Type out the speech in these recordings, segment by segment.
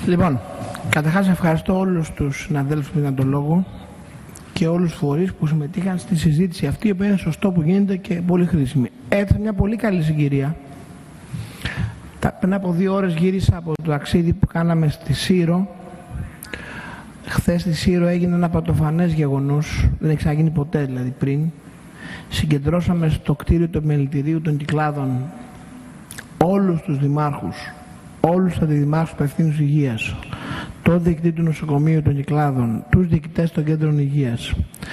Λοιπόν, καταρχάς ευχαριστώ όλους τους συναδέλφους που είδαν τον λόγο και όλους τους φορείς που συμμετείχαν στη συζήτηση αυτή, η οποία είναι σωστό που γίνεται και πολύ χρήσιμη. Έδωσε μια πολύ καλή συγκυρία. Πριν από 2 ώρες γύρισα από το ταξίδι που κάναμε στη Σύρο. Χθες στη Σύρο έγινε ένα πρωτοφανές γεγονός, δεν έχει ξαναγίνει ποτέ δηλαδή πριν. Συγκεντρώσαμε στο κτίριο του επιμελητηρίου των Κυκλάδων όλους τους δημάρχους, όλους τους αντιδημάρχους υπευθύνους υγείας, το διοικητή του νοσοκομείου των Κυκλάδων, τους διοικητές των κέντρων υγείας,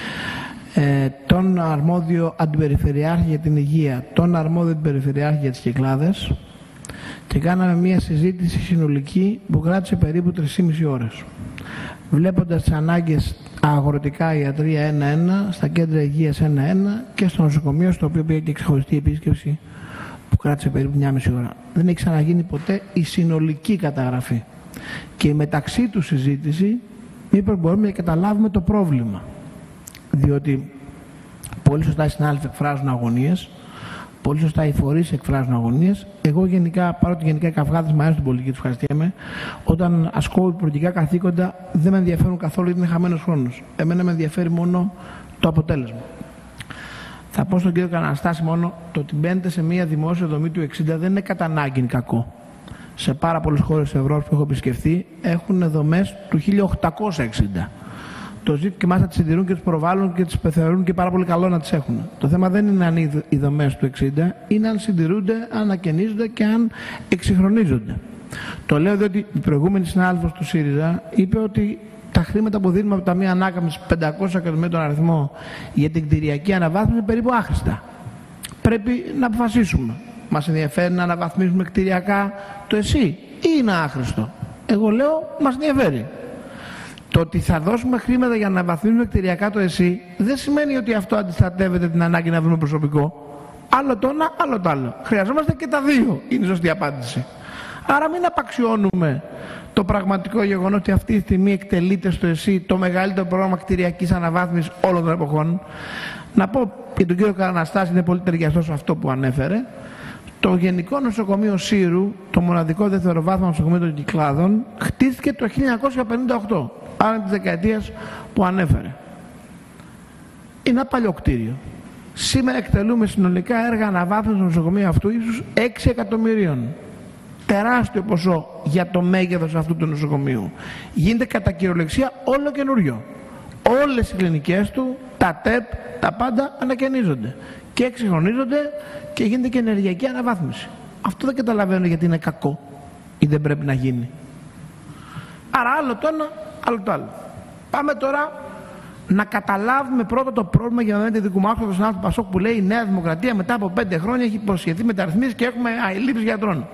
τον αρμόδιο αντιπεριφερειάρχη για την υγεία, τον αρμόδιο αντιπεριφερειάρχη για τις Κυκλάδες και κάναμε μια συζήτηση συνολική που κράτησε περίπου 3,5 ώρες. Βλέποντας τις ανάγκες αγροτικά ιατρία 1-1, στα κέντρα υγείας 1-1 και στο νοσοκομείο, στο οποίο πήγε και ξεχωριστή επίσκεψη που κράτησε περίπου 1,5 ώρα. Δεν έχει ξαναγίνει ποτέ η συνολική καταγραφή. Και η μεταξύ του συζήτηση, μήπως μπορούμε να καταλάβουμε το πρόβλημα. Διότι πολύ σωστά οι συνάδελφοι εκφράζουν αγωνίες, πολύ σωστά οι φορείς εκφράζουν αγωνίες. Εγώ γενικά, παρότι γενικά οι καυγάδες μου αρέσουν την πολιτική, τους ευχαριστιέμαι, όταν ασκώ υπουργικά καθήκοντα δεν με ενδιαφέρουν καθόλου γιατί είναι χαμένος χρόνος. Εμένα με ενδιαφέρει μόνο το αποτέλεσμα. Θα πω στον κύριο Καναστάση μόνο το ότι μπαίνετε σε μια δημόσια δομή του 60 δεν είναι κατά ανάγκη κακό. Σε πάρα πολλές χώρες της Ευρώπης που έχω επισκεφθεί έχουν δομές του 1860. Το ζήτημα και μάλιστα τις συντηρούν και τις προβάλλουν και τις θεωρούν και πάρα πολύ καλό να τις έχουν. Το θέμα δεν είναι αν οι δομές του 60, είναι αν συντηρούνται, αν ανακαινίζονται και αν εξυγχρονίζονται. Το λέω διότι η προηγούμενη συνάδελφος του ΣΥΡΙΖΑ είπε ότι τα χρήματα που δίνουμε από τα μία ανάκαμψη 500 εκατομμύρια τον αριθμό για την κτηριακή αναβάθμιση είναι περίπου άχρηστα. Πρέπει να αποφασίσουμε. Μας ενδιαφέρει να αναβαθμίσουμε κτηριακά το ΕΣΥ ή είναι άχρηστο? Εγώ λέω μας ενδιαφέρει. Το ότι θα δώσουμε χρήματα για να αναβαθμίσουμε κτηριακά το ΕΣΥ δεν σημαίνει ότι αυτό αντιστρατεύεται την ανάγκη να βρούμε προσωπικό. Άλλο το ένα, άλλο το άλλο. Χρειαζόμαστε και τα δύο, είναι η σωστή απάντηση. Άρα μην απαξιώνουμε το πραγματικό γεγονός ότι αυτή τη στιγμή εκτελείται στο ΕΣΥ το μεγαλύτερο πρόγραμμα κτηριακής αναβάθμισης όλων των εποχών. Να πω και τον κύριο Καραναστάση, είναι πολύ ταιριαστό σε αυτό που ανέφερε. Το Γενικό Νοσοκομείο Σύρου, το μοναδικό δευτεροβάθμιο νοσοκομείο των Κυκλάδων, χτίστηκε το 1958, άρα της δεκαετίας που ανέφερε. Είναι ένα παλιό κτίριο. Σήμερα εκτελούμε συνολικά έργα αναβάθμισης του νοσοκομείου αυτού ίσως 6 εκατομμυρίων. Τεράστιο ποσό για το μέγεθος αυτού του νοσοκομείου. Γίνεται κατά κυριολεξία όλο καινούριο. Όλες οι κλινικές του, τα ΤΕΠ, τα πάντα ανακαινίζονται και εξυγχρονίζονται και γίνεται και ενεργειακή αναβάθμιση. Αυτό δεν καταλαβαίνω γιατί είναι κακό ή δεν πρέπει να γίνει. Άρα άλλο το ένα, άλλο το άλλο. Πάμε τώρα να καταλάβουμε πρώτα το πρόβλημα για να δούμε τη δικού μου άκουσα τον συνάδελφο Πασόκ που λέει η Νέα Δημοκρατία μετά από 5 χρόνια έχει υποσχεθεί μεταρρυθμίσεις και έχουμε ελλείψεις γιατρών.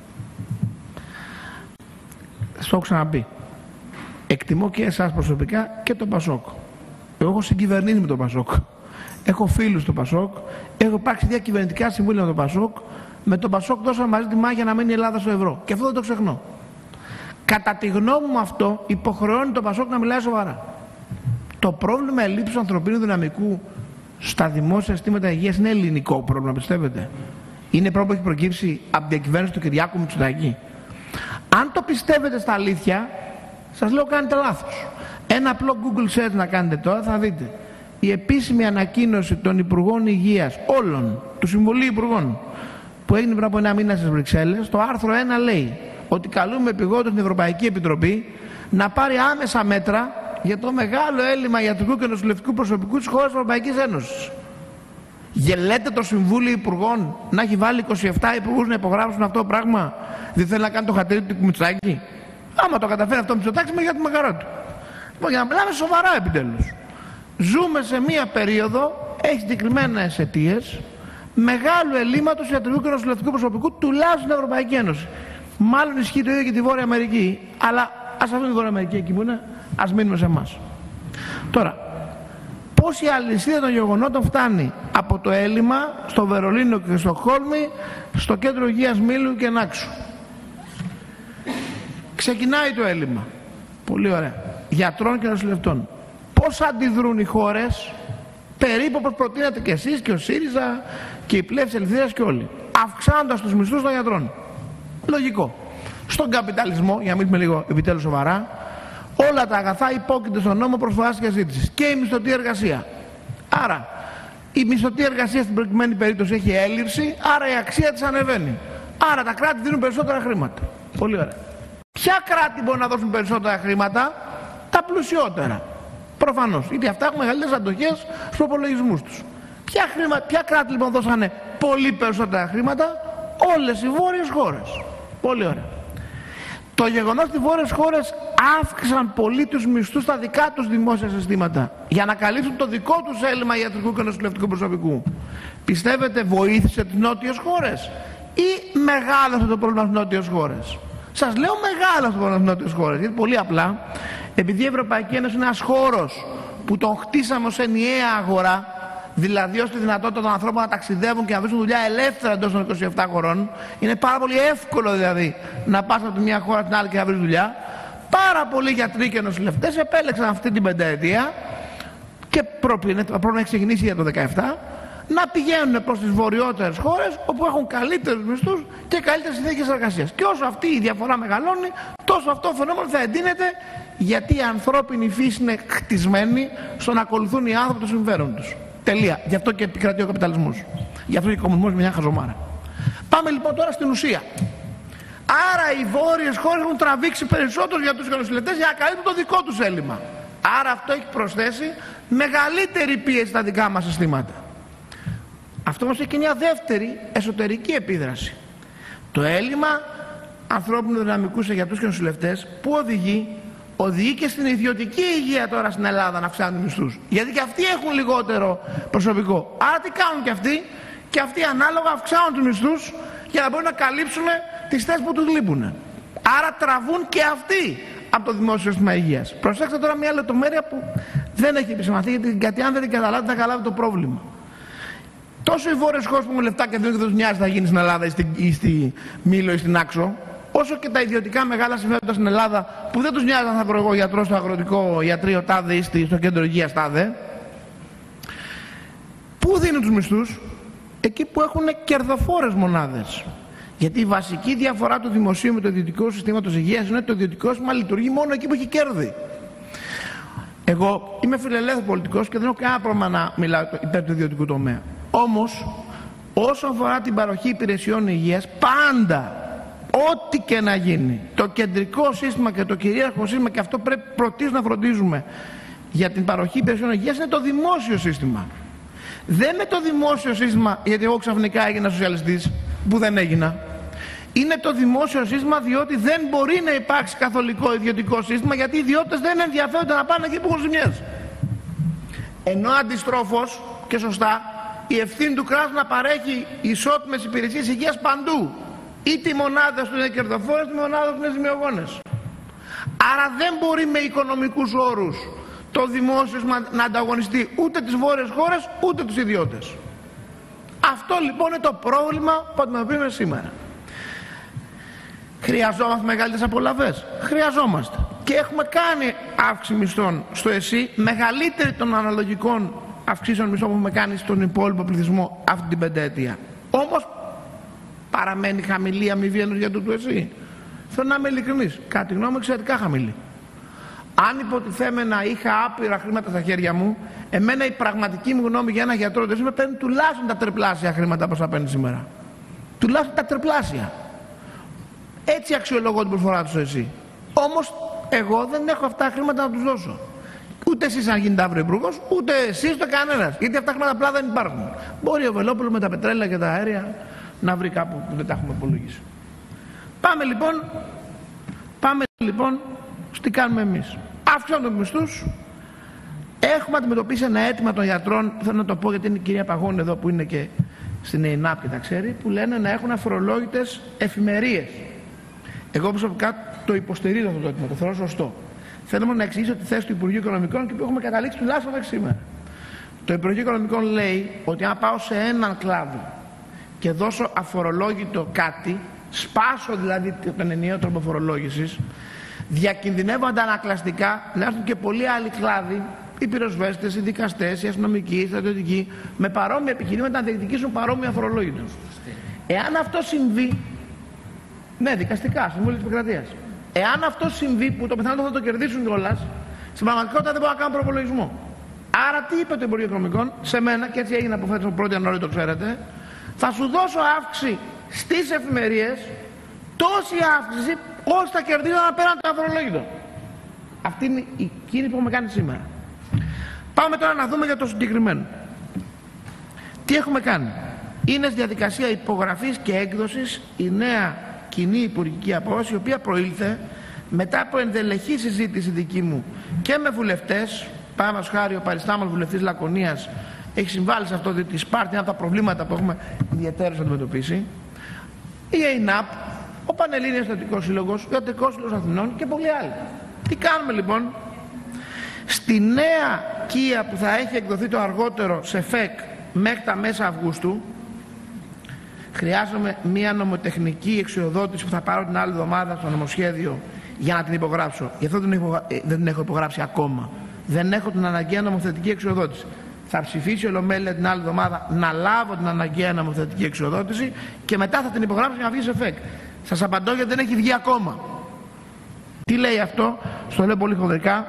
Στο έχω ξαναπεί. Εκτιμώ και εσάς προσωπικά και τον Πασόκ. Εγώ έχω συγκυβερνήσει με τον Πασόκ. Έχω φίλους στο Πασόκ. Έχω υπάρξει διακυβερνητικά συμβούλια με τον Πασόκ. Με τον Πασόκ δώσαμε μαζί τη μάχη για να μείνει η Ελλάδα στο ευρώ. Και αυτό δεν το ξεχνώ. Κατά τη γνώμη μου αυτό υποχρεώνει τον Πασόκ να μιλάει σοβαρά. Το πρόβλημα ελλείψης ανθρωπίνου δυναμικού στα δημόσια συστήματα υγείας είναι ελληνικό πρόβλημα, πιστεύετε? Είναι πρόβλημα που έχει προκύψει από την διακυβέρνηση του Κυριάκου Μητσοτάκη? Αν το πιστεύετε στα αλήθεια, σας λέω κάνετε λάθος. Ένα απλό Google search να κάνετε τώρα θα δείτε. Η επίσημη ανακοίνωση των Υπουργών Υγείας, όλων, του Συμβουλίου Υπουργών, που έγινε πριν από 1 μήνα στις Βρυξέλλες, το άρθρο 1 λέει ότι καλούμε επειγόντως την Ευρωπαϊκή Επιτροπή να πάρει άμεσα μέτρα για το μεγάλο έλλειμμα ιατρικού και νοσηλευτικού προσωπικού της χώρας της Ευρωπαϊκής Ένωσης. Γελέτε το Συμβούλιο Υπουργών να έχει βάλει 27 υπουργούς να υπογράψουν αυτό το πράγμα? Δεν θέλει να κάνει το χατήρι του Μητσοτάκη? Άμα το καταφέρει αυτό ο Μητσοτάκης, με για τη μεγαρά του. Λοιπόν, για να μιλάμε σοβαρά επιτέλους. Ζούμε σε μία περίοδο, έχει συγκεκριμένες αιτίες, μεγάλου ελλείμματος ιατρικού και νοσηλευτικού προσωπικού τουλάχιστον στην Ευρωπαϊκή Ένωση. Μάλλον ισχύει το ίδιο και τη Βόρεια Αμερική, αλλά ας αφήσουμε τη Βόρεια Αμερική εκεί που είναι, ας μείνουμε σε εμάς. Τώρα, πώς η αλυσίδα των γεγονότων φτάνει από το έλλειμμα στο Βερολίνο και στο Στοκχόλμη, στο κέντρο υγείας Μήλου και Νάξου? Ξεκινάει το έλλειμμα. Πολύ ωραία. Γιατρών και νοσηλευτών. Πώς αντιδρούν οι χώρες? Περίπου όπως προτείνατε και εσείς και ο ΣΥΡΙΖΑ και η Πλεύση Ελευθερίας και όλοι. Αυξάνοντας τους μισθούς των γιατρών. Λογικό. Στον καπιταλισμό, για να μιλήσουμε λίγο επιτέλους σοβαρά, όλα τα αγαθά υπόκεινται στον νόμο προσφοράς και ζήτησης και η μισθωτή εργασία. Άρα, η μισθωτή εργασία στην προκειμένη περίπτωση έχει έλλειψη, άρα η αξία της ανεβαίνει. Άρα τα κράτη δίνουν περισσότερα χρήματα. Πολύ ωραία. Ποια κράτη μπορεί να δώσουν περισσότερα χρήματα? Τα πλουσιότερα. Προφανώς. Γιατί αυτά έχουν μεγαλύτερες αντοχές στους προπολογισμούς τους. Ποια κράτη λοιπόν δώσανε πολύ περισσότερα χρήματα? Όλες οι βόρειες χώρες. Πολύ ωραία. Το γεγονός ότι οι βόρειες χώρες αύξησαν πολύ τους μισθούς στα δικά τους δημόσια συστήματα για να καλύψουν το δικό τους έλλειμμα ιατρικού και νοσηλευτικού προσωπικού, πιστεύετε βοήθησε τις νότιες χώρες ή μεγάλωσε το πρόβλημα στις νότιες χώρες? Σας λέω μεγάλωσε το πρόβλημα στις νότιες χώρες, γιατί πολύ απλά, επειδή η Ευρωπαϊκή Ένωση είναι ένας χώρος που τον χτίσαμε ως ενιαία αγορά, δηλαδή ως τη δυνατότητα των ανθρώπων να ταξιδεύουν και να βρίσκουν δουλειά ελεύθερα εντός των 27 χωρών, είναι πάρα πολύ εύκολο δηλαδή να πας από τη μία χώρα στην άλλη και να βρεις δουλειά. Πάρα πολλοί γιατροί και νοσηλευτές επέλεξαν αυτή την πενταετία και πρέπει να έχει ξεκινήσει για το 2017 να πηγαίνουν προς τις βορειότερες χώρες όπου έχουν καλύτερους μισθούς και καλύτερες συνθήκες εργασίας. Και όσο αυτή η διαφορά μεγαλώνει, τόσο αυτό το φαινόμενο θα εντείνεται, γιατί η ανθρώπινη φύση είναι χτισμένη στο να ακολουθούν οι άνθρωποι το συμφέρον τους. Τελεία. Γι' αυτό και επικρατεί ο καπιταλισμός. Γι' αυτό και ο κομμουνισμός είναι μια χαζομάρα. Πάμε λοιπόν τώρα στην ουσία. Άρα οι βόρειες χώρες έχουν τραβήξει περισσότερους γιατρούς και νοσηλευτές για να καλύπτουν το δικό τους έλλειμμα. Άρα αυτό έχει προσθέσει μεγαλύτερη πίεση στα δικά μας συστήματα. Αυτό όμως έχει και μια δεύτερη εσωτερική επίδραση. Το έλλειμμα ανθρώπινου δυναμικού σε γιατρούς και νοσηλευτές που οδηγεί και στην ιδιωτική υγεία τώρα στην Ελλάδα να αυξάνουν μισθούς. Γιατί και αυτοί έχουν λιγότερο προσωπικό. Άρα τι κάνουν και αυτοί ανάλογα αυξάνουν τους μισθούς για να μπορούν να καλύψουν τις θέσεις που τους λείπουν. Άρα τραβούν και αυτοί από το δημόσιο σύστημα υγείας. Προσέξτε τώρα μια λεπτομέρεια που δεν έχει επισημανθεί, γιατί αν δεν την καταλάβει θα καταλάβει το πρόβλημα. Τόσο οι βόρειες χώρες που έχουν λεφτά και δεν τους νοιάζει θα γίνει στην Ελλάδα ή στη Μήλο ή στην Άξο, όσο και τα ιδιωτικά μεγάλα συμφέροντα στην Ελλάδα που δεν τους νοιάζει αν θα βρω εγώ γιατρό στο αγροτικό ιατρείο τάδε ή στο κέντρο υγείας τάδε, πού δίνουν τους μισθούς? Εκεί που έχουν κερδοφόρες μονάδες. Γιατί η βασική διαφορά του δημοσίου με το ιδιωτικό συστήματος υγείας είναι ότι το ιδιωτικό σύστημα λειτουργεί μόνο εκεί που έχει κέρδη. Εγώ είμαι φιλελεύθερος πολιτικός και δεν έχω κανένα πρόβλημα να μιλάω υπέρ του ιδιωτικού τομέα. Όμως, όσον αφορά την παροχή υπηρεσιών υγείας, πάντα, ό,τι και να γίνει, το κεντρικό σύστημα και το κυρίαρχο σύστημα, και αυτό πρέπει πρωτίστως να φροντίζουμε για την παροχή υπηρεσιών υγείας, είναι το δημόσιο σύστημα. Δεν είναι το δημόσιο σύστημα γιατί εγώ ξαφνικά έγινα σοσιαλιστής, που δεν έγινα. Είναι το δημόσιο σύστημα διότι δεν μπορεί να υπάρξει καθολικό ιδιωτικό σύστημα, γιατί οι ιδιώτες δεν ενδιαφέρονται να πάνε εκεί που έχουν ζημιές. Ενώ αντιστρόφως και σωστά, η ευθύνη του κράτους να παρέχει ισότιμες υπηρεσίες υγείας παντού. Είτε οι μονάδες του είναι κερδοφόρες, είτε οι μονάδες του είναι ζημιογόνες. Άρα δεν μπορεί με οικονομικούς όρους το δημόσιο να ανταγωνιστεί ούτε τις βόρειες χώρες ούτε τους ιδιώτες. Αυτό λοιπόν είναι το πρόβλημα που αντιμετωπίζουμε σήμερα. Χρειαζόμαστε μεγαλύτερες απολαβές. Χρειαζόμαστε. Και έχουμε κάνει αύξηση μισθών στο ΕΣΥ μεγαλύτερη των αναλογικών αυξήσεων μισθών που έχουμε κάνει στον υπόλοιπο πληθυσμό αυτή την πενταετία. Όμως παραμένει χαμηλή η αμοιβή ενός γιατρού του ΕΣΥ. Θέλω να είμαι ειλικρινής. Κατά τη γνώμη μου εξαιρετικά χαμηλή. Αν υποτιθέμενα είχα άπειρα χρήματα στα χέρια μου, εμένα η πραγματική μου γνώμη για ένα γιατρό του ΕΣΥ με παίρνει τουλάχιστον τα τριπλάσια χρήματα όπως θα παίρνει σήμερα. Τουλάχιστον τα τριπλάσια. Έτσι αξιολογώ την προσφορά του ΕΣΥ. Όμως εγώ δεν έχω αυτά τα χρήματα να τους δώσω. Ούτε εσείς αν γίνετε αύριο υπουργός, ούτε εσείς ούτε κανένας. Γιατί αυτά τα χρήματα απλά δεν υπάρχουν. Μπορεί ο Βελόπουλος με τα πετρέλαια και τα αέρια να βρει κάπου που δεν τα έχουμε υπολογίσει. Πάμε λοιπόν τι κάνουμε εμείς. Αύξησαν τους μισθούς. Έχουμε αντιμετωπίσει ένα αίτημα των γιατρών, θέλω να το πω γιατί είναι η κυρία Παγώνη εδώ που είναι και στην ΕΙΝΑΠ και τα ξέρει, που λένε να έχουν αφορολόγητες εφημερίες. Εγώ προσωπικά το υποστηρίζω αυτό το αίτημα, το θεωρώ σωστό. Θέλουμε να εξηγήσω τη θέση του Υπουργείου Οικονομικών και που έχουμε καταλήξει τουλάχιστον μέχρι σήμερα. Το Υπουργείο Οικονομικών λέει ότι αν πάω σε έναν κλάδο και δώσω αφορολόγητο κάτι, σπάσω δηλαδή τον ενιαίο τρόπο φορολόγησης, διακινδυνεύω αντανακλαστικά να έρθουν και πολλοί άλλοι κλάδοι, οι πυροσβέστες, οι δικαστές, οι αστυνομικοί, οι στρατιωτικοί, με παρόμοια επιχειρήματα να διεκδικήσουν παρόμοια αφορολόγητο. Εάν αυτό συμβεί, Ναι, δικαστικά, Συμβούλιο της Επικρατείας. Εάν αυτό συμβεί, που το πιθανότερο θα το κερδίσουν κιόλας, στην πραγματικότητα δεν μπορούν να κάνουν προπολογισμό. Άρα τι είπε το Υπουργείο Οικονομικών σε μένα, και έτσι έγινε από φέτος το 1η Ιανουαρίου, το ξέρετε, θα σου δώσω αύξηση στις εφημερίες, τόση αύξηση ώστε τα κερδίζω να πέραν το αφορολόγητο. Αυτή είναι η κίνηση που έχουμε κάνει σήμερα. Πάμε τώρα να δούμε για το συγκεκριμένο. Τι έχουμε κάνει. Είναι στη διαδικασία υπογραφής και έκδοσης η νέα κοινή υπουργική απόφαση, η οποία προήλθε μετά από ενδελεχή συζήτηση δική μου και με βουλευτές. Παραδείγματος χάρη, ο παριστάμενος βουλευτής Λακωνίας έχει συμβάλει σε αυτό τη Σπάρτη, ένα από τα προβλήματα που έχουμε ιδιαίτερα αντιμετωπίσει. Η ΕΙΝΑΠ, ο Πανελλήνιος Στρατιωτικός Σύλλογος, ο Ιατρικός Σύλλογος Αθηνών και πολλοί άλλοι. Τι κάνουμε λοιπόν? Στη νέα ΚΙΑ που θα έχει εκδοθεί το αργότερο σε ΦΕΚ μέχρι τα μέσα Αυγούστου, χρειάζομαι μία νομοτεχνική εξουδότηση που θα πάρω την άλλη εβδομάδα στο νομοσχέδιο για να την υπογράψω. Γι' αυτό δεν την έχω υπογράψει ακόμα. Δεν έχω την αναγκαία νομοθετική εξουδότηση. Θα ψηφίσει η Ολομέλεια την άλλη εβδομάδα να λάβω την αναγκαία νομοθετική εξουδότηση και μετά θα την υπογράψω για να βγει σε ΦΕΚ. Σας απαντώ γιατί δεν έχει βγει ακόμα. Τι λέει αυτό? Στο λέω πολύ χοντρικά.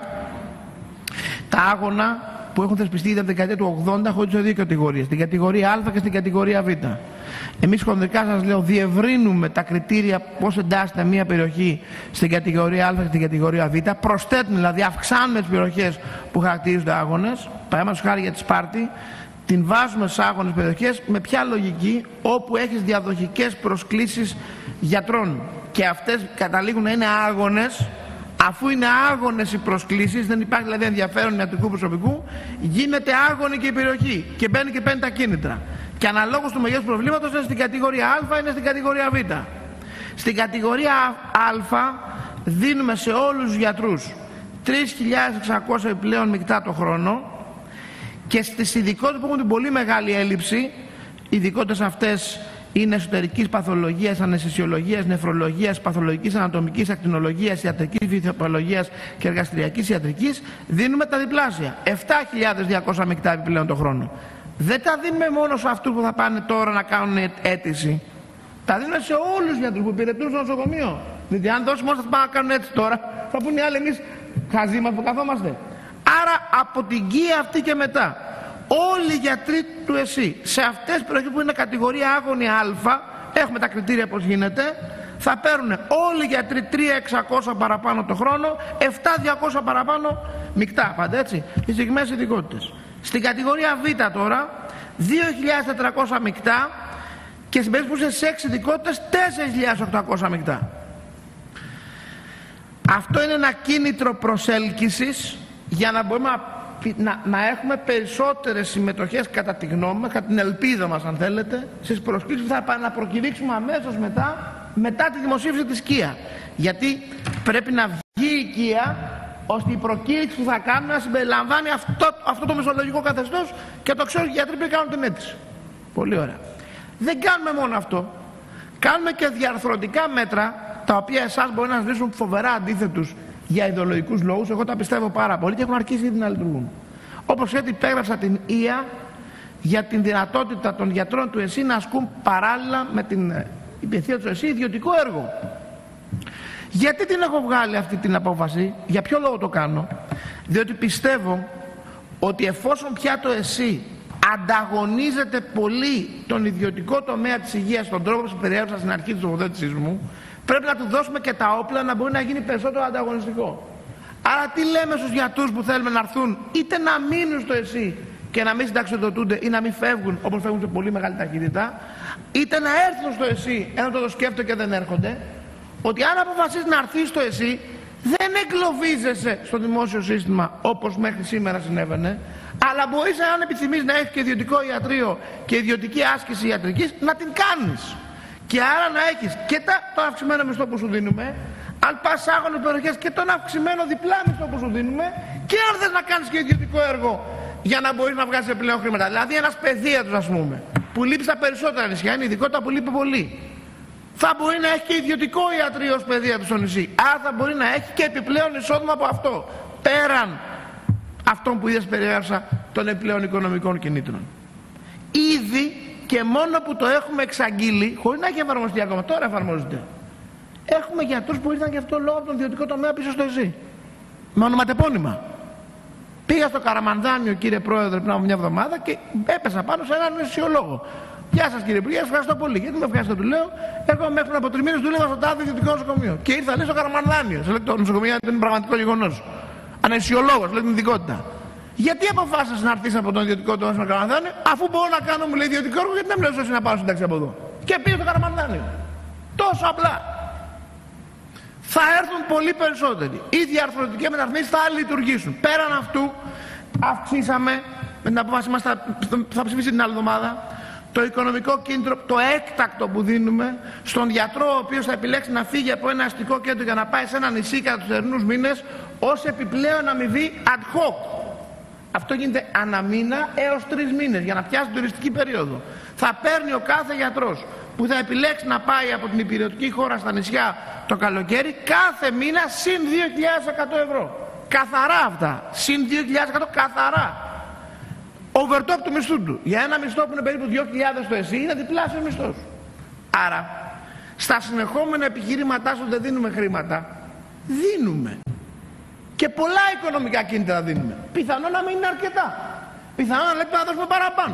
Τα άγωνα που έχουν θεσπιστεί από την δεκαετία του 80 χωρίς δύο κατηγορίες, στην κατηγορία Α και στην κατηγορία Β. Εμείς χοντρικά σας λέω διευρύνουμε τα κριτήρια πώς εντάσσεται μια περιοχή στην κατηγορία Α και στην κατηγορία Β. Προσθέτουμε, δηλαδή αυξάνουμε τις περιοχές που χαρακτηρίζονται άγονες. Παραδείγματος χάρη για τη Σπάρτη, την βάζουμε στις άγονες περιοχές με ποια λογική? Όπου έχεις διαδοχικές προσκλήσεις γιατρών και αυτές καταλήγουν να είναι άγονες. Αφού είναι άγονες οι προσκλήσεις, δεν υπάρχει δηλαδή ενδιαφέρον ιατρικού προσωπικού, γίνεται άγονη και η περιοχή και μπαίνει και παίρνει τα κίνητρα. Και αναλόγως του μεγέθους προβλήματος είναι στην κατηγορία Α, είναι στην κατηγορία Β. Στην κατηγορία Α δίνουμε σε όλους τους γιατρούς 3.600 επιπλέον μεικτά το χρόνο και στις ειδικότητες που έχουν την πολύ μεγάλη έλλειψη, οι ειδικότητες αυτές είναι εσωτερικής παθολογίας, αναισθησιολογίας, νεφρολογίας, παθολογικής ανατομικής, ακτινολογίας, ιατρικής φυσιολογίας και εργαστηριακής ιατρικής, δίνουμε τα διπλάσια. 7.200 μεικτά επιπλέον το χρόνο. Δεν τα δίνουμε μόνο σε αυτούς που θα πάνε τώρα να κάνουν αίτηση. Τα δίνουμε σε όλους τους γιατρούς που υπηρετούν στο νοσοκομείο. Δηλαδή, αν δώσουμε μόνο θα πάνε να κάνουν αίτηση τώρα, θα πούνε οι άλλοι εμείς χαζοί μας που καθόμαστε. Άρα από την ΚΙΑ αυτή και μετά, όλοι οι γιατροί του ΕΣΥ σε αυτές τις περιοχές που είναι κατηγορία άγωνη Α, έχουμε τα κριτήρια πώς γίνεται, θα παίρνουν όλοι οι γιατροί 3.600 παραπάνω το χρόνο, 7.200 παραπάνω μεικτά, πάντα έτσι, τις συγκεκριμένες ειδικότητες. Στην κατηγορία Β τώρα, 2.400 μεικτά και στην περίπτωση που είσαι σε 6 ειδικότητες, 4.800 μεικτά. Αυτό είναι ένα κίνητρο προσέλκυσης για να μπορούμε να έχουμε περισσότερες συμμετοχές, κατά τη γνώμη μας, κατά την ελπίδα μας αν θέλετε, στις προσκλήσεις που θα να προκηρύξουμε αμέσως μετά τη δημοσίευση της ΚΙΑ. Γιατί πρέπει να βγει η ΚΙΑ ώστε η προκήρυξη που θα κάνουμε να συμπεριλαμβάνει αυτό το μισθολογικό καθεστώς και το ξέρουν οι γιατροί που κάνουν την αίτηση. Πολύ ωραία. Δεν κάνουμε μόνο αυτό. Κάνουμε και διαρθρωτικά μέτρα, τα οποία εσάς μπορεί να σας βρίσκουν φοβερά αντίθετους για ιδεολογικούς λόγους. Εγώ τα πιστεύω πάρα πολύ και έχουν αρχίσει ήδη να λειτουργούν. Όπως έτσι υπέγραψα την ΙΑ για την δυνατότητα των γιατρών του ΕΣΥ να ασκούν παράλληλα με την υπηρεσία του ΕΣΥ ιδιωτικό έργο. Γιατί την έχω βγάλει αυτή την απόφαση, για ποιο λόγο το κάνω? Διότι πιστεύω ότι εφόσον πια το ΕΣΥ ανταγωνίζεται πολύ τον ιδιωτικό τομέα της υγείας στον τρόπο που περιέγραψα στην αρχή της τοποθέτησής μου, πρέπει να του δώσουμε και τα όπλα να μπορεί να γίνει περισσότερο ανταγωνιστικό. Άρα τι λέμε στους γιατρούς που θέλουμε να έρθουν είτε να μείνουν στο ΕΣΥ και να μην συνταξιοδοτούνται ή να μην φεύγουν όπως φεύγουν σε πολύ μεγάλη ταχύτητα, είτε να έρθουν στο ΕΣΥ ενώ το σκέφτονται και δεν έρχονται, ότι αν αποφασίσεις να έρθεις στο ΕΣΥ δεν εγκλωβίζεσαι στο δημόσιο σύστημα όπως μέχρι σήμερα συνέβαινε, αλλά μπορείς, αν επιθυμείς να έχεις και ιδιωτικό ιατρείο και ιδιωτική άσκηση ιατρικής, να την κάνεις. Και άρα να έχεις και τον αυξημένο μισθό που σου δίνουμε, αν πας σε άγωνες περιοχές, και τον αυξημένο διπλά μισθό που σου δίνουμε, και αν θες να κάνεις και ιδιωτικό έργο για να μπορείς να βγάλεις επιπλέον χρήματα. Δηλαδή ένας παιδίατρος, ας πούμε, που λείπει στα περισσότερα νησιά, είναι ειδικότητα που λείπει πολύ, θα μπορεί να έχει και ιδιωτικό ιατρείο ως παιδίατρος στο νησί. Άρα θα μπορεί να έχει και επιπλέον εισόδημα από αυτό, πέραν αυτών που είδες περιέγραψα των επιπλέον οικονομικών κινήτρων. Ήδη και μόνο που το έχουμε εξαγγείλει, χωρίς να έχει εφαρμοστεί ακόμα, τώρα εφαρμόζεται, Έχουμε γιατρούς που ήρθαν και αυτό λόγω από τον ιδιωτικό τομέα πίσω στο ΕΣΥ. Με ονοματεπώνυμα. Πήγα στο Καραμανδάνιο, κύριε Πρόεδρε, πριν από μια εβδομάδα και έπεσα πάνω σε έναν αισιολόγο. Γεια σας κύριε Υπουργέ, σας ευχαριστώ πολύ. Γιατί με ευχαριστώ, του λέω. Εγώ μέχρι από 3 μήνες δούλευα στο τάδε ιδιωτικό νοσοκομείο. Και ήρθα λέει στο Καραμανδάνιο. Σε λέει το νοσοκομείο είναι πραγματικό γεγονός. Αναισιολόγος, λέει την ειδικότητα. Γιατί αποφάσισες να έρθεις από τον ιδιωτικό τομέα στο Καραμανδάνιο, αφού μπορώ να κάνω, μου λέει ιδιωτικό έργο, γιατί να μην λέω να πάω σύνταξη από εδώ. Και πήγε στο Καραμανδάνιο. Τόσο απλά. Θα έρθουν πολύ περισσότεροι. Οι διαρθρωτικές μεταρρυθμίσεις θα λειτουργήσουν. Πέραν αυτού, αυξήσαμε με την απόφαση μας, θα ψηφίσει την άλλη εβδομάδα, το οικονομικό κίνητρο, το έκτακτο που δίνουμε στον γιατρό ο οποίος θα επιλέξει να φύγει από ένα αστικό κέντρο για να πάει σε ένα νησί κατά τους θερινούς μήνες ως επιπλέον αμοιβή ad hoc. Αυτό γίνεται ανά μήνα έως 3 μήνες για να πιάσει την τουριστική περίοδο. Θα παίρνει ο κάθε γιατρός που θα επιλέξει να πάει από την υπηρετική χώρα στα νησιά το καλοκαίρι κάθε μήνα συν 2.100 ευρώ. Καθαρά αυτά. Συν 2.100 καθαρά. Overtop του μισθού του. Για ένα μισθό που είναι περίπου 2.000 στο ΕΣΥ είναι διπλάσιος μισθός. Άρα, στα συνεχόμενα επιχειρήματά σου δεν δίνουμε χρήματα. Δίνουμε. Και πολλά οικονομικά κίνητρα δίνουμε. Πιθανόν να μην είναι αρκετά. Πιθανόν να λέμε να δώσουμε παραπάνω.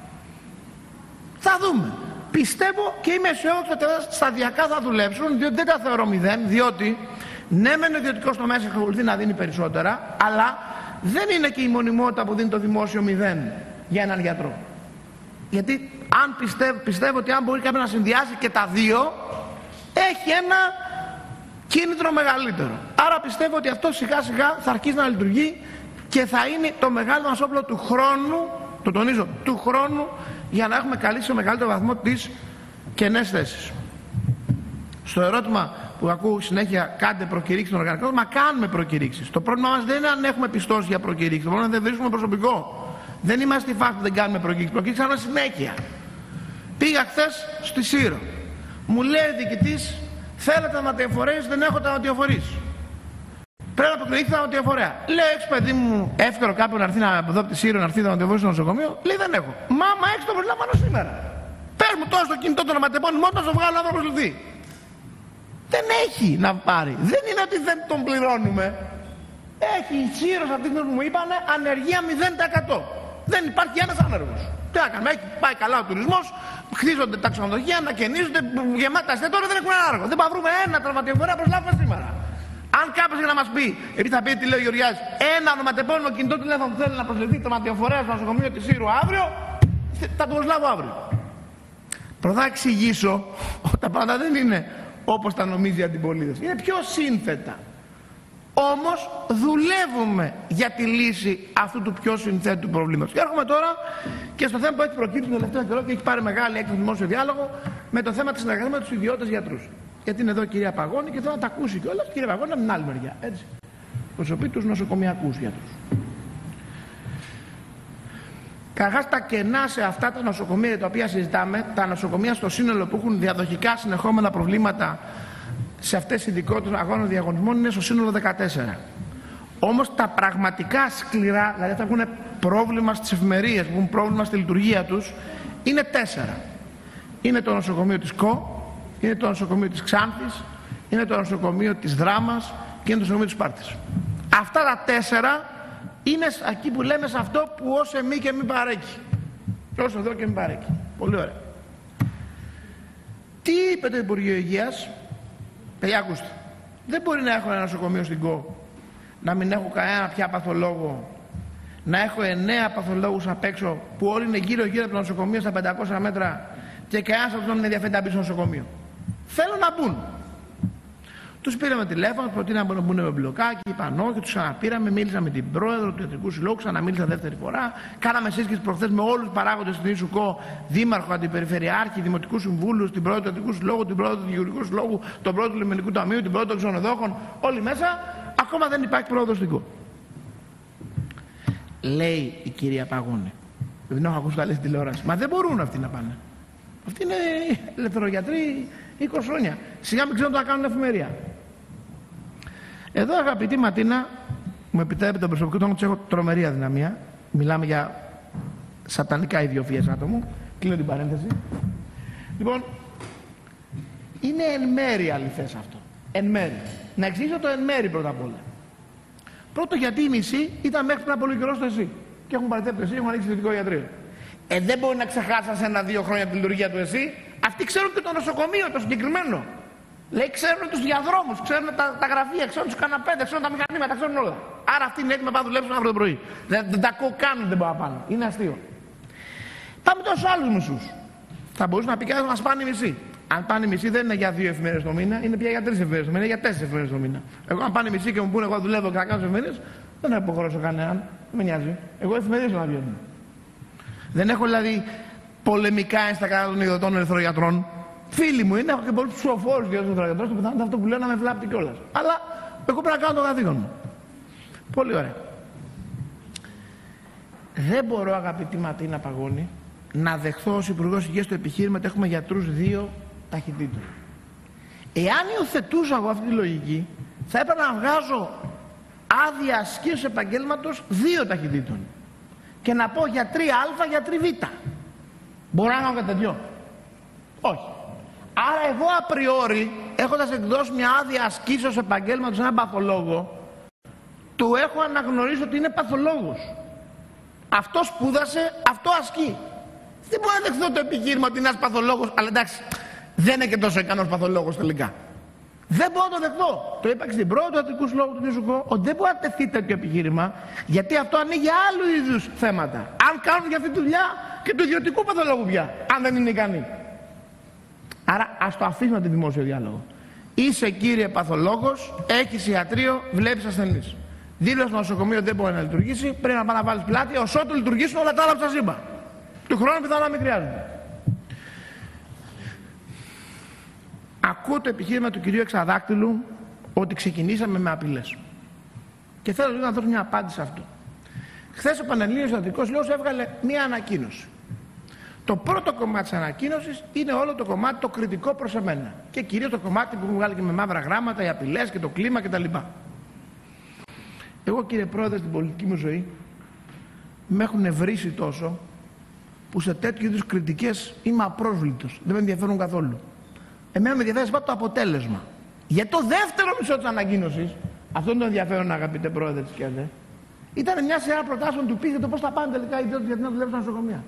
Θα δούμε. Πιστεύω και είμαι αισιόδοξος ότι σταδιακά θα δουλέψουν, διότι δεν τα θεωρώ μηδέν, διότι ναι μεν ο ιδιωτικός τομέας εξακολουθεί να δίνει περισσότερα, αλλά δεν είναι και η μονιμότητα που δίνει το δημόσιο μηδέν για έναν γιατρό. Γιατί αν πιστεύω ότι αν μπορεί κάποιος να συνδυάσει και τα δύο, έχει ένα κίνητρο μεγαλύτερο. Άρα πιστεύω ότι αυτό σιγά σιγά θα αρχίσει να λειτουργεί και θα είναι το μεγάλο μας όπλο του χρόνου, το τονίζω, του χρόνου, για να έχουμε καλύψει σε μεγαλύτερο βαθμό τις κενές θέσεις. Στο ερώτημα που ακούω συνέχεια, κάντε προκηρύξεις των οργανικών, μα κάνουμε προκηρύξεις. Το πρόβλημα μας δεν είναι αν έχουμε πιστώσεις για προκηρύξεις. Το πρόβλημα είναι δεν βρίσκουμε προσωπικό. Δεν είμαστε στη φάση που δεν κάνουμε προκηρύξεις. Προκηρύξεις κάνουμε συνέχεια. Πήγα χθες στη Σύρο. Μου λέει ο διοικητής, θέλετε δαματιοφορείς, δεν έχω δαματιοφορείς. Πρέπει να προκηρύξεις δαματιοφορέα. Λέω, έχεις παιδί μου εύκολο κάποιον να έρθει από εδώ από τη Σύρο να έρθει δαματιοφορείς στο νοσοκομείο. Λέει, δεν έχω. Μάμα, έχεις το προσλαμβάνω σήμερα. Πες μου τώρα στο κινητό το ονοματεπώνυμό να σου βγάλω να προσληφθεί. Δεν έχει να πάρει. Δεν είναι ότι δεν τον πληρώνουμε. Έχει η Σύρος αυτή που μου είπανε ανεργία 0%. Δεν υπάρχει ένας άνεργος. Τι να κάνουμε, έχει πάει καλά ο τουρισμός, χτίζονται τα ξενοδοχεία, ανακαινίζονται, γεμάτα εστιατόρια, δεν έχουν ένα άνεργο. Δεν θα βρούμε ένα τραυματιοφορέα προσλάβουμε σήμερα. Αν κάποιος για να μας πει, επειδή θα πει τι λέει ο Γεωργιάδης, ένα ονοματεπώνυμο κινητό τηλέφωνο που θέλει να προσληφθεί τραυματιοφορέα στο νοσοκομείο της Σύρου αύριο, θα το προσλάβω αύριο. Πρώτα εξηγήσω ότι τα πράγματα δεν είναι όπως τα νομίζει η αντιπολίτευση. Είναι πιο σύνθετα. Όμως δουλεύουμε για τη λύση αυτού του πιο συνθέτου προβλήματος. Και έρχομαι τώρα και στο θέμα που έχει προκύψει τον τελευταίο καιρό και έχει πάρει μεγάλη έκθεση δημόσιο διάλογο με το θέμα της συνεργασίας με τους ιδιώτες γιατρούς. Γιατί είναι εδώ η κυρία Παγώνη και θέλω να τα ακούσει κιόλας. Η κυρία Παγώνη από την άλλη μεριά. Έτσι. Προσωπεί τους νοσοκομιακούς γιατρούς. Καταρχάς τα κενά σε αυτά τα νοσοκομεία για τα οποία συζητάμε, τα νοσοκομεία στο σύνολο που έχουν διαδοχικά συνεχόμενα προβλήματα σε αυτές τις ειδικότητες αγώνων διαγωνισμών είναι στο σύνολο 14. Όμως τα πραγματικά σκληρά, δηλαδή αυτά που έχουν πρόβλημα στις εφημερίες, που έχουν πρόβλημα στη λειτουργία τους, είναι 4. Είναι το νοσοκομείο της ΚΟ, είναι το νοσοκομείο της Ξάνθης, είναι το νοσοκομείο της Δράμας και είναι το νοσοκομείο της Σπάρτης. Αυτά τα 4 είναι εκεί που λέμε σε αυτό που ως εμεί και μην παρέκει. Όσο εδώ και μην παρέκει. Πολύ ωραία. Τι είπε το Υπουργείο Υγείας? Παιδιά, ακούστε. Δεν μπορεί να έχω ένα νοσοκομείο στην ΚΟ, να μην έχω κανένα πια παθολόγο, να έχω 9 παθολόγους απ' έξω που όλοι είναι γύρω-γύρω από το νοσοκομείο στα 500 μέτρα και κανένας από τους δεν ενδιαφέρει να μπει στο νοσοκομείο. Θέλω να μπουν. Τους πήραμε τηλέφωνο, τους προτείναμε να μπουν με μπλοκάκι, είπαν όχι, τους ξαναπήραμε, μίλησα με την πρόεδρο του Ιατρικού Συλλόγου, ξαναμίλησα δεύτερη φορά. Κάναμε σύσκεψη προχθές με όλους τους παράγοντες στην ΙΣΟΚΟ, δήμαρχο, αντιπεριφερειάρχη, δημοτικού συμβούλου, την πρόεδρο του Ιατρικού Συλλόγου, την πρόεδρο του Γεωργικού Συλλόγου, τον πρόεδρο του Λιμενικού Ταμείου, την πρόεδρο των ξενοδόχων, όλοι μέσα. Ακόμα δεν υπάρχει πρόεδρο στην ΚΟ. Λέει η κυρία Παγώνη, δεν έχω ακούσει καλή τηλεόραση, μα δεν μπορούν αυτοί να πάνε. Αυτοί είναι ελευθερογιατροί 20 χρόνια. Σιγά μην ξέρουν να κάνουν εφημερία. Εδώ, αγαπητή Ματίνα, μου επιτρέπετε τον προσωπικό τόνο, έχω τρομερή αδυναμία. Μιλάμε για σατανικά ιδιοφυές άτομο. Κλείνω την παρένθεση. Λοιπόν, είναι εν μέρει αληθές αυτό. Εν μέρει. Να εξηγήσω το εν μέρει πρώτα απ' όλα. Πρώτο, γιατί οι μισοί ήταν μέχρι πριν από πολύ καιρό στο ΕΣΥ. Και έχουν παραιτηθεί από το ΕΣΥ, έχουν ανοίξει ιδιωτικό ιατρείο. Δεν μπορεί να ξεχάσει σε 1-2 χρόνια τη λειτουργία του ΕΣΥ. Αυτοί ξέρουν και το νοσοκομείο το συγκεκριμένο. Λέει, ξέρουν τους διαδρόμους, ξέρουν τα γραφεία, ξέρουν τους καναπέδες, ξέρουν τα μηχανήματα, ξέρουν όλα. Άρα αυτοί είναι έτοιμοι να πάνε να δουλέψουν αύριο το πρωί. Δεν τα κάνουν, δεν μπορούν να πάνε. Είναι αστείο. Πάμε τώρα στους άλλους μισούς. Θα μπορούσε να πει κανείς να μας πάνε οι μισοί. Αν πάνε οι μισοί δεν είναι για 2 εφημερίδες το μήνα, είναι πια για 3 εφημερίδες το μήνα, είναι για 4 εφημερίδες το μήνα. Εγώ, αν πάνε οι μισοί και μου πούνε εγώ δουλεύω και θα κάνω εφημερίδες, δεν έχω υποχρεώσει κανέναν. Δεν με νοιάζει. Εγώ εφημερίδες να βγαίνω. Δεν έχω δηλαδή πολεμικά ένστακα κατά των ιδιωτών ελευθερογιατρών. Φίλοι μου είναι, έχω και πολλούς ψηφοφόρους για τους ελευθερογιατρούς και πιθανότατα αυτό που λέω να με βλάπτει κιόλας. Αλλά εγώ πρέπει να κάνω το καθήκον μου. Πολύ ωραία. Δεν μπορώ, αγαπητή Ματίνα Παγώνη, να δεχθώ ως Υπουργός Υγείας το επιχείρημα ότι έχουμε γιατρούς 2 ταχυτήτων. Εάν υιοθετούσα εγώ αυτή τη λογική, θα έπρεπε να βγάζω άδεια ασκήσεως επαγγέλματος 2 ταχυτήτων. Και να πω γιατρή Α, γιατρή Β. Μπορώ να κάνω κάτι τέτοιο? Όχι. Άρα εγώ απριόρι, έχοντας εκδώσει μια άδεια ασκήσεως επαγγέλματος σε έναν παθολόγο, του έχω αναγνωρίσει ότι είναι παθολόγος. Αυτό σπούδασε, αυτό ασκεί. Δεν μπορώ να δεχθώ το επιχείρημα ότι είναι ένας παθολόγος, αλλά εντάξει, δεν είναι και τόσο ικανός παθολόγος τελικά. Δεν μπορώ να το δεχθώ. Το είπα και στην πρώτη του Αττικού Συλλόγου του Νησουκό, ότι δεν μπορεί να τεθεί τέτοιο επιχείρημα, γιατί αυτό ανοίγει άλλου είδους θέματα. Αν κάνουν για αυτή τη δουλειά και του ιδιωτικού παθολόγου πια, αν δεν είναι ικανοί. Άρα ας το αφήσουμε τη δημόσιο διάλογο. Είσαι, κύριε παθολόγος, έχεις ιατρείο, βλέπεις ασθενείς. Δήλωσε στο νοσοκομείο δεν μπορεί να λειτουργήσει, πρέπει να πάει να βάλεις πλάτη, όσο του λειτουργήσουν όλα τα άλλα που σας είπα. Του χρόνου πιθανόν να μην χρειάζονται. Ακούω το επιχείρημα του κυρίου Εξαδάκτυλου ότι ξεκινήσαμε με απειλές. Και θέλω να δώσω μια απάντηση σε αυτό. Χθες ο Πανελλήνιος Αττικός Συλλόγος έβγαλε μια ανακοίνωση. Το πρώτο κομμάτι της ανακοίνωσης είναι όλο το κομμάτι το κριτικό προς εμένα. Και κυρίως το κομμάτι που μου βγάλει και με μαύρα γράμματα, οι απειλές και το κλίμα κτλ. Εγώ, κύριε Πρόεδρε, στην πολιτική μου ζωή με έχουν βρήσει τόσο που σε τέτοιου είδους κριτικές είμαι απρόσβλητος. Δεν με ενδιαφέρουν καθόλου. Εμένα με ενδιαφέρει το αποτέλεσμα. Για το δεύτερο μισό της ανακοίνωσης, αυτό είναι το ενδιαφέρον, αγαπητέ Πρόεδρε της ΚΕΔΕ, ήταν μια σειρά προτάσεων του ΠΙΣ το πώς θα πάνε τελικά οι ιδιώτες γιατί να δουλεύουν στα νοσοκομεία.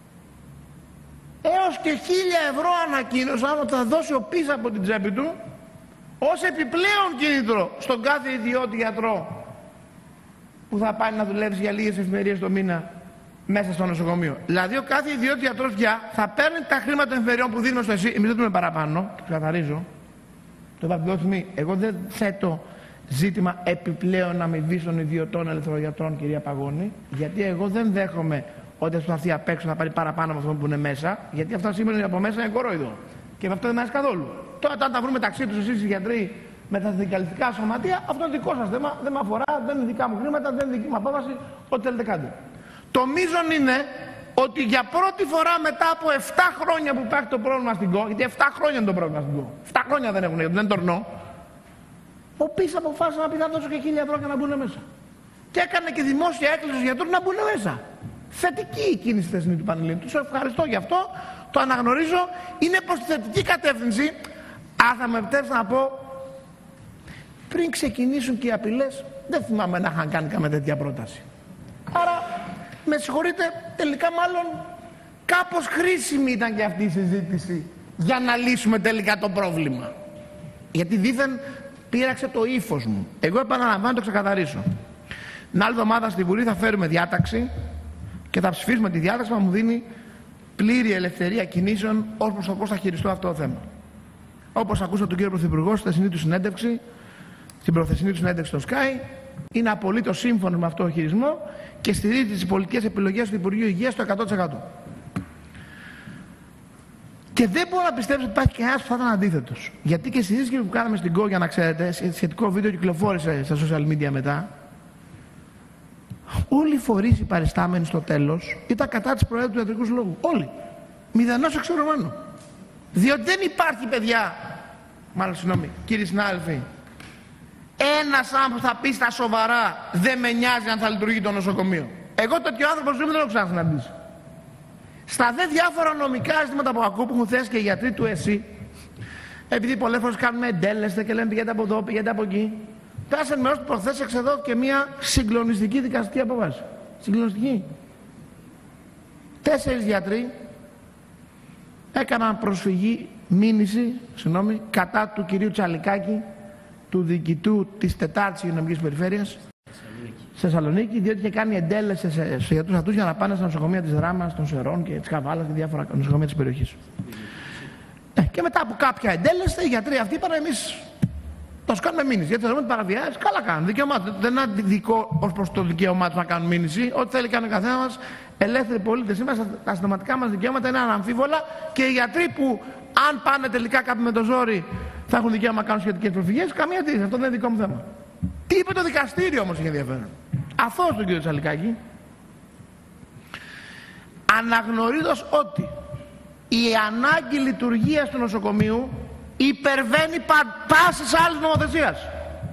Έως και 1.000 ευρώ ανακοίνωσαν ότι θα δώσει ο ΠΙΣ από την τσέπη του ως επιπλέον κίνητρο στον κάθε ιδιώτη γιατρό που θα πάει να δουλεύει για λίγες εφημερίες το μήνα μέσα στο νοσοκομείο. Δηλαδή, ο κάθε ιδιώτης γιατρός πια θα παίρνει τα χρήματα των εφημεριών που δίνουμε στο ΕΣΥ. Εμείς δεν δούμε παραπάνω, το καθαρίζω. Το είπα την στιγμή. Εγώ δεν θέτω ζήτημα επιπλέον αμοιβής των ιδιωτών ελευθερογιατρών, κυρία Παγώνη, γιατί εγώ δεν δέχομαι ότι θα έρθει απ' έξω να πάρει παραπάνω από αυτό που είναι μέσα, γιατί αυτά σήμερα από μέσα είναι κορόιδο. Και αυτό δεν μ' αρέσει καθόλου. Τώρα, αν τα βρούμε μεταξύ τους εσείς οι γιατροί με τα συνδικαλιστικά σωματεία, αυτό είναι δικό σας θέμα, δεν με αφορά, δεν είναι δικά μου χρήματα, δεν είναι δική μου απόφαση, ό,τι θέλετε κάντε. Το μείζον είναι ότι για πρώτη φορά μετά από 7 χρόνια που υπάρχει το πρόβλημα στην ΚΟ, γιατί 7 χρόνια είναι το πρόβλημα στην ΚΟ, 7 χρόνια δεν έχουν, δεν τορνώ, ο ΠΙΣ αποφάσισε να πει θα δώσω και 1.000 ευρώ για να μπουν μέσα. Και έκανε και δημόσια έκκληση στους γιατρούς να μπουν μέσα. Θετική η κίνηση θεσμή του Πανελλήνιου. Τους ευχαριστώ γι' αυτό, το αναγνωρίζω, είναι προς τη θετική κατεύθυνση. Αν θα με επιτρέψετε να πω, πριν ξεκινήσουν και οι απειλές, δεν θυμάμαι να είχαν κάνει καμία τέτοια πρόταση. Άρα, με συγχωρείτε, τελικά μάλλον κάπως χρήσιμη ήταν και αυτή η συζήτηση για να λύσουμε τελικά το πρόβλημα. Γιατί δήθεν πείραξε το ύφος μου. Εγώ επαναλαμβάνω, το ξεκαθαρίσω. Την άλλη εβδομάδα στη Βουλή θα φέρουμε διάταξη και θα ψηφίσουμε τη διάταξη που μου δίνει πλήρη ελευθερία κινήσεων ως προς το πώς θα χειριστώ αυτό το θέμα. Όπως ακούσα τον κύριο Πρωθυπουργό στη χθεσινή του συνέντευξη, στην προχθεσινή του συνέντευξη στο Sky, είναι απολύτως σύμφωνο με αυτό το χειρισμό και στηρίζει τις πολιτικές επιλογές του Υπουργείου Υγείας στο 100%. Και δεν μπορώ να πιστέψω ότι υπάρχει κανένας που θα ήταν αντίθετος. Γιατί και στη συζήτηση που κάναμε στην ΚΟ, για να ξέρετε, σχετικό βίντεο κυκλοφόρησε στα social media μετά, όλοι οι φορείς οι παριστάμενοι στο τέλος ήταν κατά της Προέδρου του Ιατρικού Συλλόγου. Όλοι. Μηδενός εξορωμένο. Διότι δεν υπάρχει, παιδιά, μάλλον συγγνώμη, κύριοι συνάδελφοι, ένας άνθρωπος θα πει στα σοβαρά δεν με νοιάζει αν θα λειτουργεί το νοσοκομείο. Εγώ τέτοιο άνθρωπο δεν έχω ξανασυναντήσει. Στα δε διάφορα νομικά ζητήματα που ακούω που έχουν θέσει και οι γιατροί του ΕΣΥ, επειδή πολλές φορές κάνουμε εντέλεστε και λέμε πηγαίνετε από εδώ, πηγαίνετε από εκεί. Θα σας ενημερώσω ότι προχθές εξεδώ και μια συγκλονιστική δικαστική απόφαση. Συγκλονιστική. 4 γιατροί έκαναν μήνυση κατά του κυρίου Τσαλικάκη, του διοικητού της 4ης Υγειονομικής Περιφέρειας στη Θεσσαλονίκη, διότι είχε κάνει εντέλεσες στους γιατρούς αυτούς για να πάνε στα νοσοκομεία της Δράμας, των Σερών και της Καβάλας και διάφορα νοσοκομεία της περιοχής. Και μετά από κάποια εντέλεστα, οι γιατροί αυτοί είπαν: εμείς θα σου κάνουμε μήνυση. Γιατί θεωρούμε ότι παραβιάζεις. Καλά κάνουν. Δικαίωμά του. Δεν είναι αντιδικό ως προς το δικαίωμά του να κάνουν μήνυση. Ό,τι θέλει κάνει ο καθένας μας. Ελεύθεροι πολίτες είμαστε. Τα συνταγματικά μας δικαιώματα είναι αναμφίβολα και οι γιατροί που, αν πάνε τελικά κάποιοι με το ζόρι, θα έχουν δικαίωμα να κάνουν σχετικές προφυγές. Καμία αντίρρηση. Αυτό δεν είναι δικό μου θέμα. Τι είπε το δικαστήριο όμως είχε ενδιαφέρον. Αθώος τον κύριο Τσαλικάκη, αναγνωρίζοντας ότι η ανάγκη λειτουργίας του νοσοκομείου υπερβαίνει πάσης άλλης νομοθεσίας.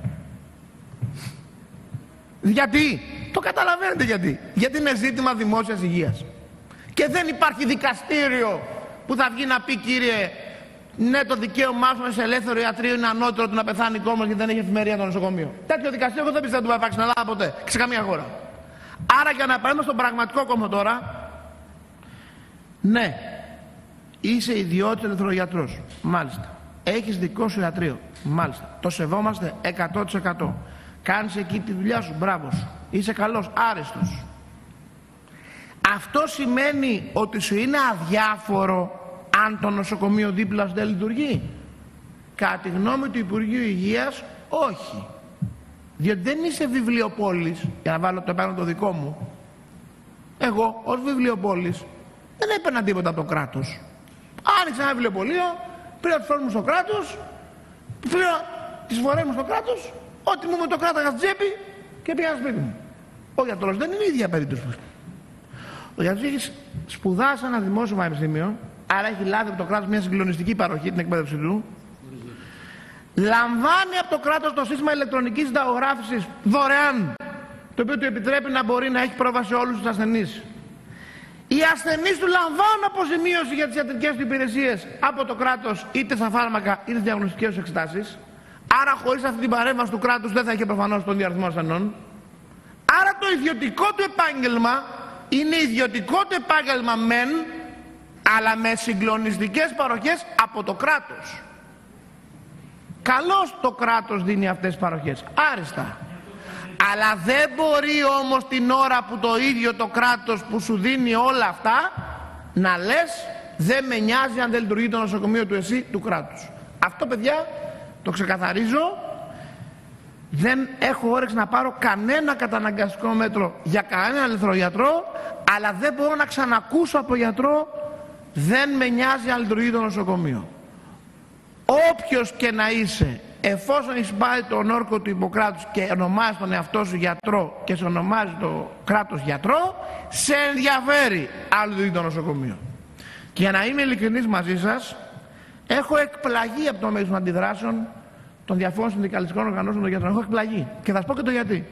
Γιατί? Το καταλαβαίνετε γιατί. Γιατί είναι ζήτημα δημόσιας υγείας. Και δεν υπάρχει δικαστήριο που θα βγει να πει: κύριε, ναι, το δικαίωμά σου σε ελεύθερο ιατρείο είναι ανώτερο του να πεθάνει κόμμα γιατί δεν έχει εφημερία το νοσοκομείο. Τέτοιο δικαστήριο εγώ δεν πιστεύω ότι θα υπάρξει στην Ελλάδα ποτέ και σε καμία χώρα. Άρα, για να πάμε στον πραγματικό κόμμα τώρα, ναι, είσαι ιδιώτης ελευθερογιατρός. Μάλιστα. Έχεις δικό σου ιατρείο. Μάλιστα. Το σεβόμαστε 100%. Κάνεις εκεί τη δουλειά σου. Μπράβο σου. Είσαι καλός, άριστος. Αυτό σημαίνει ότι σου είναι αδιάφορο αν το νοσοκομείο δίπλα σου δεν λειτουργεί? Κατά τη γνώμη του Υπουργείου Υγείας, όχι. Διότι δεν είσαι βιβλιοπόλης, για να βάλω το επάνω το δικό μου. Εγώ, ως βιβλιοπόλης, δεν έπαιρνα τίποτα από το κράτος. Άνοιξα ένα βιβλιοπωλείο, πήρα τους φόρους μου στο κράτος, πήρα τις φορές μου στο κράτος, ό,τι μου με το κράταγα στην τσέπη και πήγα σπίτι μου. Ο γιατρός δεν είναι η ίδια περίπτωση. Ο γιατρός έχει σπουδάσει σε ένα δημόσιο πανεπιστήμιο, άρα έχει λάβει από το κράτος μια συγκλονιστική παροχή, την εκπαίδευση του. Λαμβάνει από το κράτος το σύστημα ηλεκτρονικής συνταγογράφησης δωρεάν, το οποίο του επιτρέπει να μπορεί να έχει πρόσβαση σε όλους τους ασθενείς. Οι ασθενείς του λαμβάνουν αποζημίωση για τις ιατρικές του υπηρεσίες από το κράτος, είτε στα φάρμακα είτε στις διαγνωστικές τους εξετάσεις. Άρα, χωρίς αυτή την παρέμβαση του κράτους, δεν θα είχε προφανώς τον ίδιο αριθμό ασθενών. Άρα, το ιδιωτικό του επάγγελμα είναι ιδιωτικό του επάγγελμα μεν, αλλά με συγκλονιστικές παροχές από το κράτος. Καλώς το κράτος δίνει αυτές τις παροχές, άριστα. Αλλά δεν μπορεί όμως την ώρα που το ίδιο το κράτος που σου δίνει όλα αυτά να λες: δεν με νοιάζει αν δεν λειτουργεί το νοσοκομείο του εσύ, του κράτους. Αυτό, παιδιά, το ξεκαθαρίζω. Δεν έχω όρεξη να πάρω κανένα καταναγκαστικό μέτρο για κανέναν ελευθερογιατρό, αλλά δεν μπορώ να ξανακούσω από γιατρό: δεν με νοιάζει αν λειτουργεί το νοσοκομείο. Όποιος και να είσαι, εφόσον έχεις πάρει τον όρκο του Ιπποκράτους και ονομάζεις τον εαυτό σου γιατρό και σε ονομάζει το κράτος γιατρό, σε ενδιαφέρει αν λειτουργεί το νοσοκομείο. Και για να είμαι ειλικρινής μαζί σας, έχω εκπλαγεί από το μέγεθος των αντιδράσεων των διαφόρων συνδικαλιστικών οργανώσεων των γιατρών. Έχω εκπλαγεί. Και θα σας πω και το γιατί.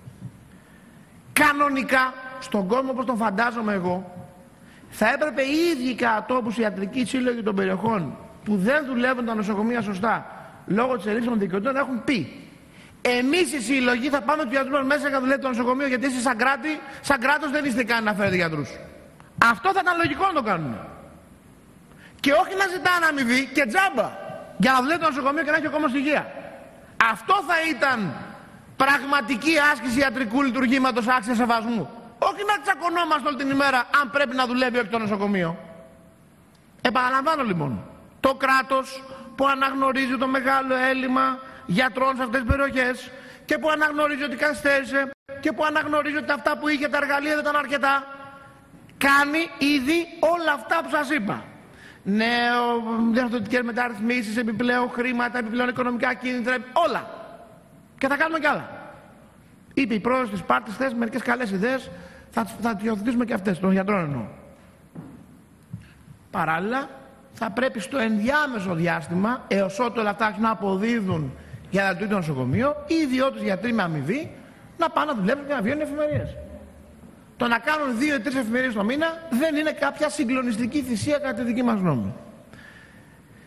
Κανονικά, στον κόσμο όπως τον φαντάζομαι εγώ, θα έπρεπε οι ίδιοι κατά τόπους ιατρικοί σύλλογοι των περιοχών που δεν δουλεύουν τα νοσοκομεία σωστά λόγω της ελλείψης των δικαιωτήτων να έχουν πει: εμείς οι σύλλογοι θα πάμε τους γιατρούς μας μέσα και θα δουλεύετε το νοσοκομείο, γιατί εσείς σαν κράτος δεν είστε καν να φέρετε γιατρούς. Αυτό θα ήταν λογικό να το κάνουν. Και όχι να ζητάνε αμοιβή και τζάμπα για να δουλεύει το νοσοκομείο και να έχει ο κόμμος υγεία. Αυτό θα ήταν πραγματική άσκηση ιατρικού λειτουργήματος άξια σεβασμού. Όχι να τσακωνόμαστε όλη την ημέρα αν πρέπει να δουλεύει όχι το νοσοκομείο. Επαναλαμβάνω λοιπόν, το κράτος που αναγνωρίζει το μεγάλο έλλειμμα γιατρών σε αυτές τις περιοχές και που αναγνωρίζει ότι καθυστέρησε και που αναγνωρίζει ότι αυτά που είχε τα εργαλεία δεν ήταν αρκετά, κάνει ήδη όλα αυτά που σας είπα. Διαρθρωτικές μεταρρυθμίσεις, επιπλέον χρήματα, επιπλέον οικονομικά κίνητρα, όλα. Και θα κάνουμε κι άλλα. Είπε η πρόεδρος της Πάρτης χθες μερικές καλές ιδέες, θα τις υιοθετήσουμε και αυτές, των γιατρών εννοώ. Παράλληλα, θα πρέπει στο ενδιάμεσο διάστημα, έως ότου όλα αυτά να αποδίδουν για να λειτουργεί το νοσοκομείο, οι ιδιώτες γιατροί με αμοιβή να πάνε να δουλεύουν και να βγαίνουν εφημερίες. Το να κάνουν 2 ή 3 εφημερίες το μήνα δεν είναι κάποια συγκλονιστική θυσία κατά τη δική μας γνώμη.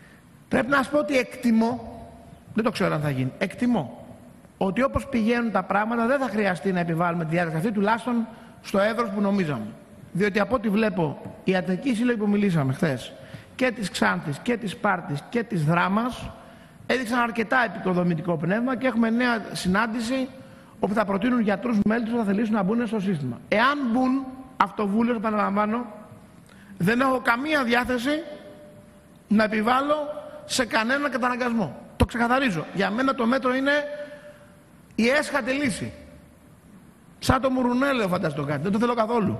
Πρέπει να σας πω ότι εκτιμώ, δεν το ξέρω αν θα γίνει, εκτιμώ ότι όπως πηγαίνουν τα πράγματα δεν θα χρειαστεί να επιβάλλουμε τη διάταξη αυτή, τουλάχιστον στο εύρος που νομίζαμε. Διότι από ό,τι βλέπω, οι ιατρικοί σύλλογοι που μιλήσαμε χθες, και της Ξάνθης και της Σπάρτης και της Δράμας, έδειξαν αρκετά επικοδομητικό πνεύμα και έχουμε νέα συνάντηση όπου θα προτείνουν γιατρούς μέλη τους που θα θελήσουν να μπουν στο σύστημα. Εάν μπουν αυτοβούλες, επαναλαμβάνω, δεν έχω καμία διάθεση να επιβάλλω σε κανέναν καταναγκασμό. Το ξεκαθαρίζω. Για μένα το μέτρο είναι η έσχατη λύση. Σαν το μουρουνέλαιο φανταστώ κάτι. Δεν το θέλω καθόλου.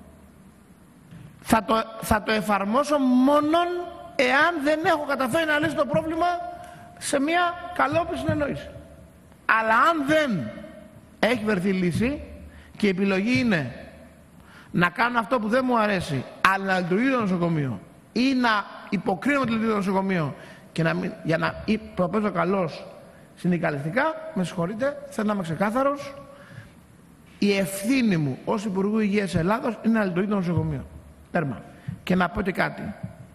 Θα το εφαρμόσω μόνον εάν δεν έχω καταφέρει να λύσω το πρόβλημα σε μια καλόπιστη συνεννόηση. Αλλά αν δεν έχει βρεθεί λύση και η επιλογή είναι να κάνω αυτό που δεν μου αρέσει, αλλά να λειτουργεί το νοσοκομείο ή να υποκρίνω τη λειτουργία του νοσοκομείου και για να προπαίζω καλώς συνδικαλιστικά, με συγχωρείτε, θέλω να είμαι ξεκάθαρος. Η ευθύνη μου ως Υπουργού Υγείας Ελλάδος είναι να λειτουργεί το νοσοκομείο. Τέρμα. Και να πω και κάτι.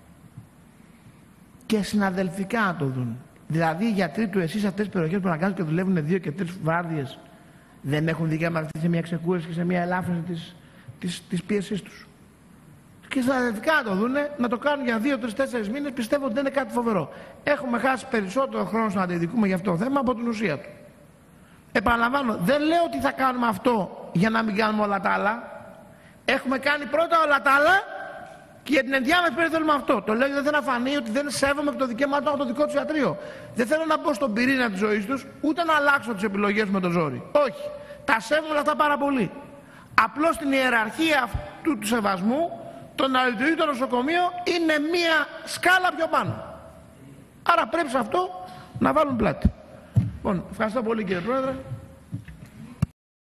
Και συναδελφικά να το δουν. Δηλαδή οι γιατροί του εσείς αυτές τις περιοχές που αναγκάζουν και δουλεύουν 2 και 3 βάρδιες δεν έχουν δικαίωμα σε μια ξεκούραση και σε μια ελάφρυνση της πίεσής τους. Και συναδελφικά να το δούνε, να το κάνουν για 2, 3, 4 μήνες, πιστεύω ότι δεν είναι κάτι φοβερό. Έχουμε χάσει περισσότερο χρόνο να αντιδικούμε για αυτό το θέμα από την ουσία του. Επαναλαμβάνω, δεν λέω ότι θα κάνουμε αυτό για να μην κάνουμε όλα τα άλλα. Έχουμε κάνει πρώτα όλα τα άλλα και για την ενδιάμεση περίοδο θέλουμε αυτό. Το λέω γιατί δεν θέλω να φανεί ότι δεν σέβομαι και το δικαίωμά του να έχω το δικό του ιατρείο. Δεν θέλω να μπω στον πυρήνα της ζωής τους, ούτε να αλλάξω τις επιλογές με το ζόρι. Όχι. Τα σέβομαι όλα αυτά πάρα πολύ. Απλώς στην ιεραρχία αυτού του σεβασμού, το να λειτουργεί το νοσοκομείο είναι μία σκάλα πιο πάνω. Άρα πρέπει σε αυτό να βάλουν πλάτη. Λοιπόν, ευχαριστώ πολύ κύριε Πρόεδρε.